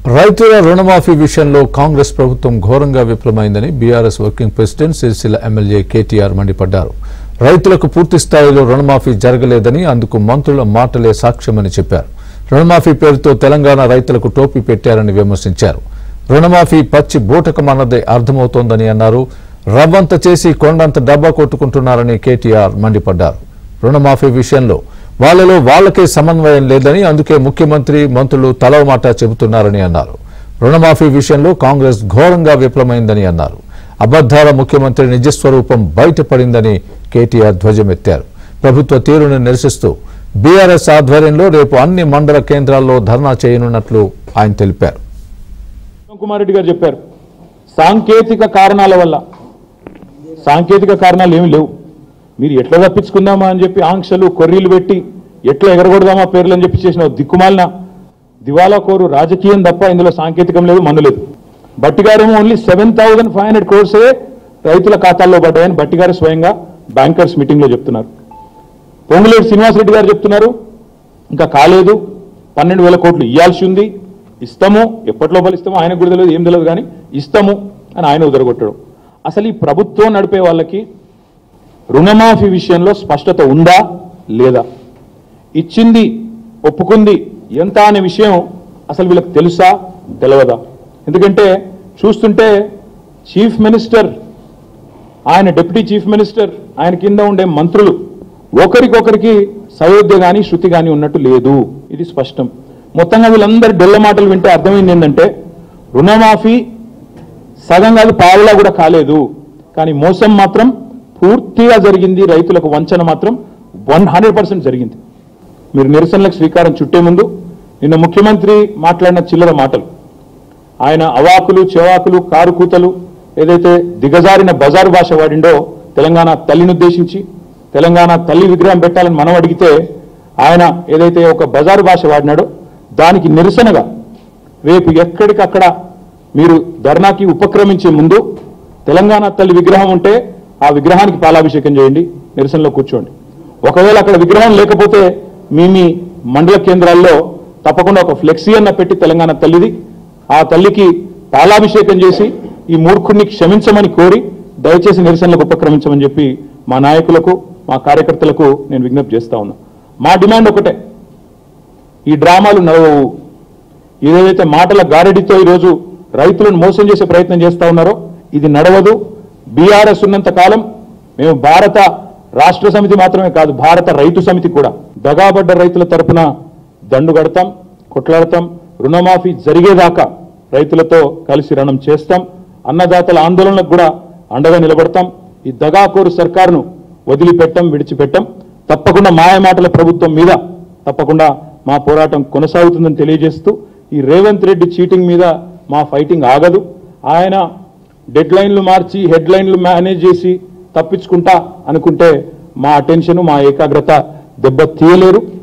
రైతుల రుణమాఫీ విషయంలో కాంగ్రెస్ ప్రభుత్వం ఘోరంగా విఫలమైందని BRS working president Sircilla MLA KTR మండిపడ్డారు. రైతులకు పూర్తి స్థాయిలో రుణమాఫీ జరగలేదని, అందుకు మంత్రుల మాటలే సాక్ష్యమని చెప్పారు. రుణమాఫీ పేరుతో తెలంగాణ రైతులకు టోపీ పెట్టారని విమర్శించారు. రుణమాఫీ పచ్చి బూటకమన్నదే అర్థమవుతోందని అన్నారు. రవ్వంత చేసి కొండంత డబ్బా కొట్టుకుంటున్నారని కేటీఆర్ మండిపడ్డారు. రుణమాఫీ విషయంలో వాళ్లలో వాళ్లకే సమన్వయం లేదని, అందుకే ముఖ్యమంత్రి మంత్రులు తలవ మాట చెబుతున్నారని అన్నారు. రుణమాఫీ విషయంలో కాంగ్రెస్ ఘోరంగా విఫలమైందని అన్నారు. అబద్ధాల ముఖ్యమంత్రి నిజస్వరూపం బయటపడిందని కేటీఆర్ ధ్వజమెత్తారు. ప్రభుత్వ తీరును నిరసిస్తూ బీఆర్ఎస్ ఆధ్వర్యంలో రేపు అన్ని మండల కేంద్రాల్లో ధర్నా చేయనున్నట్లు ఆయన తెలిపారు. కుమార్ రెడ్డి గారు చెప్పారు, సాంకేతిక కారణాల వల్ల, సాంకేతిక కారణాలు ఏమి లేవు, మీరు ఎట్లా తప్పించుకుందామా అని చెప్పి ఆంక్షలు కొర్రీలు పెట్టి ఎట్లా ఎగరగొడదామా పేర్లు అని చెప్పి చేసిన దిక్కుమాలిన దివాలా కోరు రాజకీయం తప్ప ఇందులో సాంకేతికం లేదు, మందు లేదు. బట్టిగారేమో ఓన్లీ 7,500 crores రైతుల ఖాతాల్లో పడ్డాయని బట్టిగారు స్వయంగా బ్యాంకర్స్ మీటింగ్లో చెప్తున్నారు. పొంగులేటి శ్రీనివాసరెడ్డి గారు చెప్తున్నారు ఇంకా కాలేదు, 12,000 కోట్లు ఇవ్వాల్సి ఉంది, ఇస్తాము, ఎప్పటి లోపల ఇస్తామో ఆయనకు కూడా తెలియదు, ఏం తెలియదు, కానీ ఇస్తాము అని ఆయన ఉదరగొట్టడం. అసలు ఈ ప్రభుత్వం నడిపే వాళ్ళకి రుణమాఫీ విషయంలో స్పష్టత ఉందా లేదా, ఇచ్చింది ఒప్పుకుంది ఎంత అనే విషయం అసలు వీళ్ళకి తెలుసా తెలియదా? ఎందుకంటే చూస్తుంటే చీఫ్ మినిస్టర్, ఆయన డిప్యూటీ చీఫ్ మినిస్టర్, ఆయన కింద ఉండే మంత్రులు ఒకరికొకరికి సయోధ్య కానీ శృతి కానీ ఉన్నట్టు లేదు, ఇది స్పష్టం. మొత్తంగా వీళ్ళందరి డొల్ల మాటలు వింటే అర్థమైంది ఏంటంటే రుణమాఫీ సగం కాదు పావులా కూడా కాలేదు, కానీ మోసం మాత్రం పూర్తిగా జరిగింది, రైతులకు వంచన మాత్రం 100% జరిగింది. మీరు నిరసనలకు శ్రీకారం చుట్టే ముందు నిన్న ముఖ్యమంత్రి మాట్లాడిన చిల్లర మాటలు, ఆయన అవాకులు చెవాకులు కారు కూతలు ఏదైతే దిగజారిన బజారు భాష వాడిండో తెలంగాణ తల్లిని ఉద్దేశించి, తెలంగాణ తల్లి విగ్రహం పెట్టాలని మనం అడిగితే ఆయన ఏదైతే ఒక బజారు భాష వాడినాడో దానికి నిరసనగా రేపు ఎక్కడికక్కడ మీరు ధర్నాకి ఉపక్రమించే ముందు తెలంగాణ తల్లి విగ్రహం ఉంటే ఆ విగ్రహానికి పాలాభిషేకం చేయండి, నిరసనలో కూర్చోండి. ఒకవేళ అక్కడ విగ్రహం లేకపోతే మీ మండల కేంద్రాల్లో తప్పకుండా ఒక ఫ్లెక్సీ అన్న పెట్టి తెలంగాణ తల్లిది, ఆ తల్లికి పాలాభిషేకం చేసి ఈ మూర్ఖుడిని క్షమించమని కోరి దయచేసి నిరసనలకు ఉపక్రమించమని చెప్పి మా నాయకులకు మా కార్యకర్తలకు నేను విజ్ఞప్తి చేస్తా ఉన్నా. మా డిమాండ్ ఒకటే, ఈ డ్రామాలు నడవవు. ఏదైతే మాటల గారడితో ఈరోజు రైతులను మోసం చేసే ప్రయత్నం చేస్తా ఉన్నారో ఇది నడవదు. బీఆర్ఎస్ ఉన్నంత కాలం మేము భారత రాష్ట్ర సమితి మాత్రమే కాదు, భారత రైతు సమితి కూడా దగాబడ్డ రైతుల తరపున దండు కడతాం, కొట్లాడతాం, రుణమాఫీ జరిగేదాకా రైతులతో కలిసి రణం చేస్తాం, అన్నదాతల ఆందోళనలకు కూడా అండగా నిలబడతాం. ఈ దగాకోరు సర్కారును వదిలిపెట్టం, విడిచిపెట్టం. తప్పకుండా మాయమాటల ప్రభుత్వం మీద తప్పకుండా మా పోరాటం కొనసాగుతుందని తెలియజేస్తూ, ఈ రేవంత్ రెడ్డి చీటింగ్ మీద మా ఫైటింగ్ ఆగదు. ఆయన డెడ్ లైన్లు మార్చి హెడ్ లైన్లు మేనేజ్ చేసి తప్పించుకుంటా అనుకుంటే మా అటెన్షన్, మా ఏకాగ్రత దెబ్బ తీయలేరు.